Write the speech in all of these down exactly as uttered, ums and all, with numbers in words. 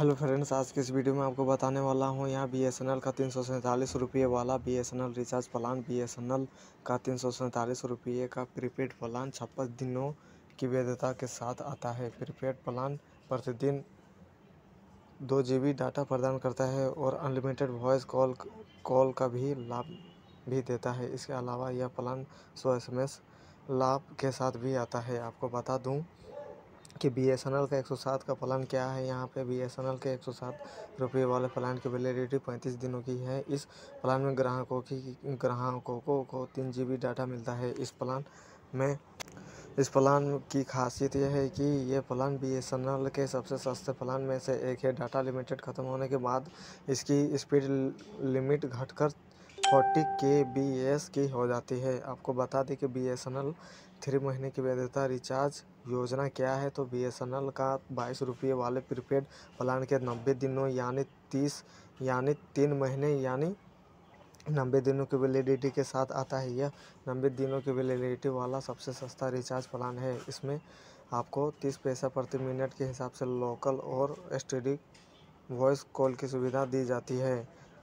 Hello friends, आज के इस वीडियो में आपको बताने वाला हूँ यहाँ बी एस एन एल का तीन सौ सैंतालीस रुपये वाला B S N L recharge plan. B S N L का तीन सौ सैंतालीस रुपये का प्रीपेड प्लान छप्पन दिनों की वैधता के साथ आता है। प्रीपेड प्लान प्रतिदिन दो जी बी डाटा प्रदान करता है और अनलिमिटेड वॉइस कॉल कॉल का भी लाभ भी देता है। इसके अलावा यह प्लान सौ एस एम एस लाभ के साथ भी आता है। आपको बता दूँ कि बी एस एन एल का एक सौ सात का प्लान क्या है। यहाँ पे बी एस एन एल के एक सौ सात रुपये वाले प्लान की वैलिडिटी पैंतीस दिनों की है। इस प्लान में ग्राहकों की ग्राहकों को, को तीन जी बी डाटा मिलता है। इस प्लान में इस प्लान की खासियत यह है कि यह plan B S N L के सबसे सस्ते प्लान में से एक है। डाटा लिमिटेड ख़त्म होने के बाद इसकी स्पीड लिमिट घटकर चालीस के बी एस की हो जाती है। आपको बता दें कि B S N L three महीने की वैधता रिचार्ज योजना क्या है। तो बी एस एन एल का बाईस रुपये वाले प्रीपेड प्लान के नब्बे दिनों यानी तीस यानी तीन महीने यानी नब्बे दिनों की वैलिडिटी के साथ आता है। यह नब्बे दिनों की वैलिडिटी वाला सबसे सस्ता रिचार्ज प्लान है। इसमें आपको तीस पैसा प्रति मिनट के हिसाब से लोकल और S T D voice call की सुविधा दी जाती है।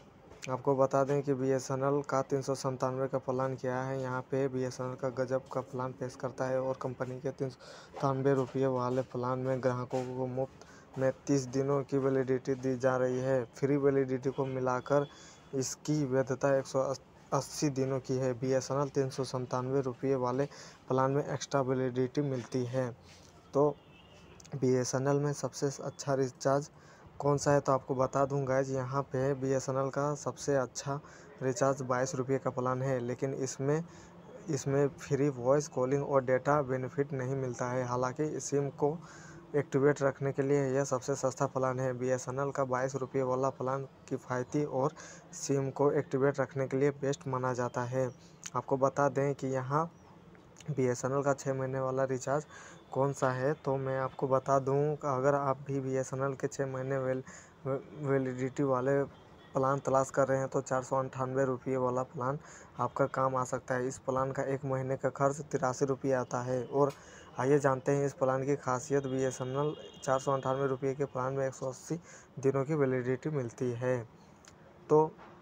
आपको बता दें कि बी एस एन एल का तीन सौ संतानवे का प्लान क्या है। यहाँ पे बी एस एन एल का गजब का प्लान पेश करता है और कंपनी के तीन सौ सतानवे रुपये वाले प्लान में ग्राहकों को मुफ्त में तीस दिनों की वैलिडिटी दी जा रही है। फ्री वैलिडिटी को मिलाकर इसकी वैधता एक सौ अस्सी दिनों की है। बी एस एन एल तीन सौ संतानवे रुपये वाले प्लान में एक्स्ट्रा वैलिडिटी मिलती है। तो बी एस एन एल में सबसे अच्छा रिचार्ज कौन सा है तो आपको बता दूं गाइज, यहाँ पे बी एस एन एल का सबसे अच्छा रिचार्ज बाईस रुपये का प्लान है। लेकिन इसमें इसमें फ्री वॉइस कॉलिंग और डेटा बेनिफिट नहीं मिलता है। हालांकि सिम को एक्टिवेट रखने के लिए यह सबसे सस्ता प्लान है। बी एस एन एल का बाईस रुपये वाला प्लान किफ़ायती और सिम को एक्टिवेट रखने के लिए बेस्ट माना जाता है। आपको बता दें कि यहाँ बी एस एन एल का छः महीने वाला रिचार्ज कौन सा है तो मैं आपको बता दूं कि अगर आप भी बी एस एन एल के छः महीने वेल वैलिडिटी वाले प्लान तलाश कर रहे हैं तो चार सौ अंठानवे रुपये वाला प्लान आपका काम आ सकता है। इस प्लान का एक महीने का खर्च तिरासी रुपये आता है। और आइए जानते हैं इस प्लान की खासियत। बी एस एन एल चार सौ अंठानवे रुपये के प्लान में एक सौ अस्सी दिनों की वैलिडिटी मिलती है। तो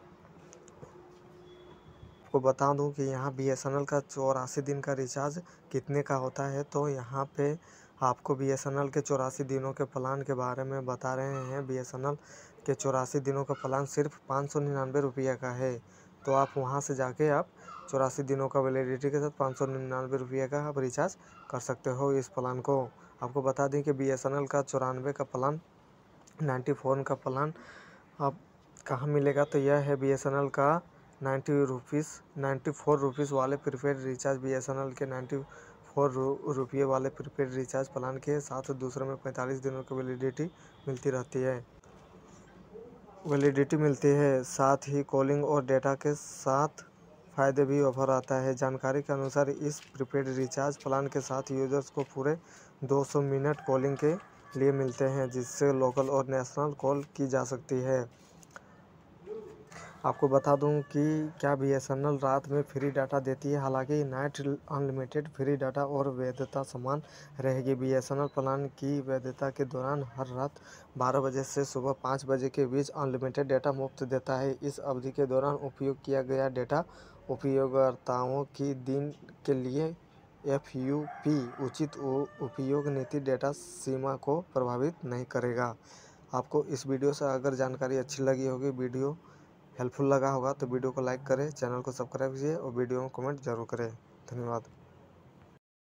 आपको बता दूं कि यहाँ बी एस एन एल का चौरासी दिन का रिचार्ज कितने का होता है। तो यहाँ पे आपको बी एस एन एल के चौरासी दिनों के प्लान के बारे में बता रहे हैं। बी एस एन एल के चौरासी दिनों का प्लान सिर्फ पाँच सौ निन्यानवे रुपये का है। तो आप वहाँ से जाके आप चौरासी दिनों का वैलिडिटी के साथ पाँच सौ निन्यानवे रुपये का आप रिचार्ज कर सकते हो इस प्लान को। आपको बता दें कि बी एस एन एल का चौरानवे का प्लान नाइन्टी फोर का प्लान अब कहाँ मिलेगा। तो यह है बी एस एन एल का ninety rupees ninety four rupees वाले prepaid recharge. B S N L के नाइन्टी फोर रुपये वाले प्रीपेड रिचार्ज प्लान के साथ दूसरे में पैंतालीस दिनों की वैलिडिटी मिलती रहती है वैलिडिटी मिलती है साथ ही कॉलिंग और डेटा के साथ फ़ायदे भी ऑफर आता है। जानकारी के अनुसार इस प्रीपेड रिचार्ज प्लान के साथ यूजर्स को पूरे दो सौ मिनट कॉलिंग के लिए मिलते हैं, जिससे लोकल और नेशनल कॉल की जा सकती है। आपको बता दूं कि क्या बी एस एन एल रात में फ्री डाटा देती है। हालांकि नाइट अनलिमिटेड फ्री डाटा और वैधता समान रहेगी। B S N L plan की वैधता के दौरान हर रात बारह बजे से सुबह पाँच बजे के बीच अनलिमिटेड डेटा मुफ्त देता है। इस अवधि के दौरान उपयोग किया गया डेटा उपयोगकर्ताओं की दिन के लिए एफ यू पी उचित उपयोग नीति डेटा सीमा को प्रभावित नहीं करेगा। आपको इस वीडियो से अगर जानकारी अच्छी लगी होगी, वीडियो हेल्पफुल लगा होगा तो वीडियो को लाइक करें, चैनल को सब्सक्राइब कीजिए और वीडियो में कमेंट जरूर करें। धन्यवाद।